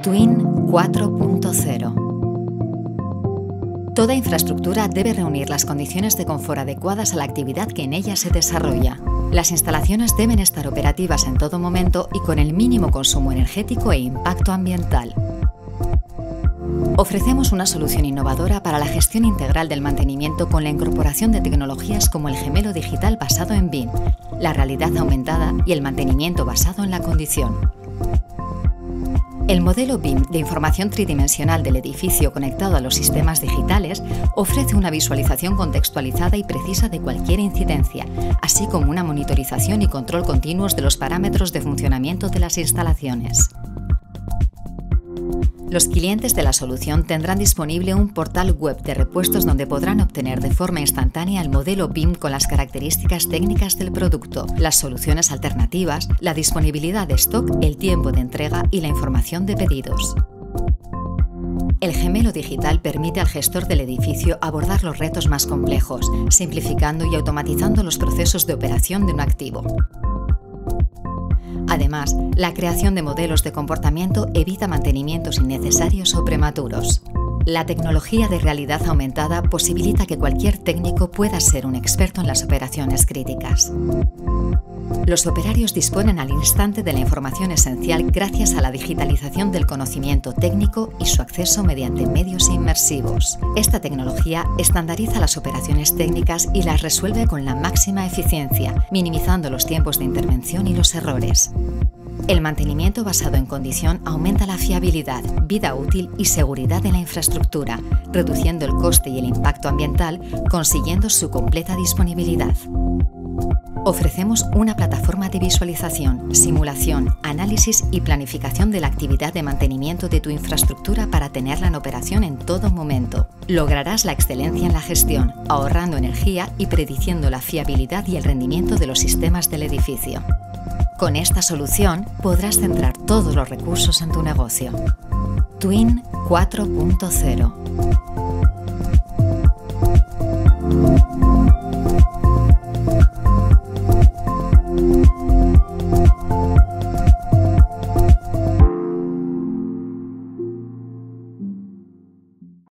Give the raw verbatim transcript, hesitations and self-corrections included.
Twin cuatro punto cero. Toda infraestructura debe reunir las condiciones de confort adecuadas a la actividad que en ella se desarrolla. Las instalaciones deben estar operativas en todo momento y con el mínimo consumo energético e impacto ambiental. Ofrecemos una solución innovadora para la gestión integral del mantenimiento con la incorporación de tecnologías como el gemelo digital basado en B I M, la realidad aumentada y el mantenimiento basado en la condición. El modelo B I M de información tridimensional del edificio conectado a los sistemas digitales ofrece una visualización contextualizada y precisa de cualquier incidencia, así como una monitorización y control continuos de los parámetros de funcionamiento de las instalaciones. Los clientes de la solución tendrán disponible un portal web de repuestos donde podrán obtener de forma instantánea el modelo B I M con las características técnicas del producto, las soluciones alternativas, la disponibilidad de stock, el tiempo de entrega y la información de pedidos. El gemelo digital permite al gestor del edificio abordar los retos más complejos, simplificando y automatizando los procesos de operación de un activo. Además, la creación de modelos de comportamiento evita mantenimientos innecesarios o prematuros. La tecnología de realidad aumentada posibilita que cualquier técnico pueda ser un experto en las operaciones críticas. Los operarios disponen al instante de la información esencial gracias a la digitalización del conocimiento técnico y su acceso mediante medios inmersivos. Esta tecnología estandariza las operaciones técnicas y las resuelve con la máxima eficiencia, minimizando los tiempos de intervención y los errores. El mantenimiento basado en condición aumenta la fiabilidad, vida útil y seguridad de la infraestructura, reduciendo el coste y el impacto ambiental, consiguiendo su completa disponibilidad. Ofrecemos una plataforma de visualización, simulación, análisis y planificación de la actividad de mantenimiento de tu infraestructura para tenerla en operación en todo momento. Lograrás la excelencia en la gestión, ahorrando energía y prediciendo la fiabilidad y el rendimiento de los sistemas del edificio. Con esta solución podrás centrar todos los recursos en tu negocio. Twin cuatro punto cero.